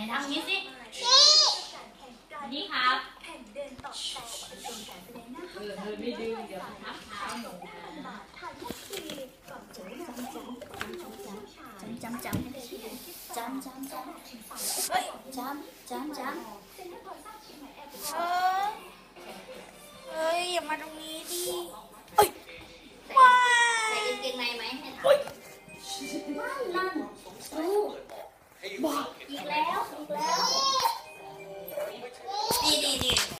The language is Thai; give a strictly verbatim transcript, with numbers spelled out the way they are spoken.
ทำนี้สินี่ครับเออเธอไม่ดื้อเดี๋ยวทับเท้าหนูจำจำจำจำจำจำเฮ้ยจำจำจำเออเฮ้ยอย่ามาตรงนี้ดิเอ้ยว้าใส่กางเกงในไหมให้ถามนั่นดูบอก